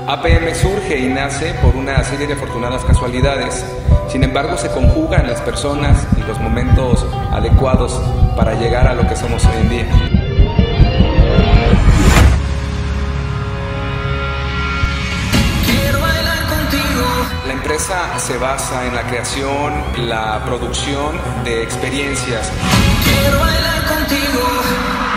APM surge y nace por una serie de afortunadas casualidades. Sin embargo, se conjugan las personas y los momentos adecuados para llegar a lo que somos hoy en día. La empresa se basa en la creación, la producción de experiencias. Quiero bailar contigo.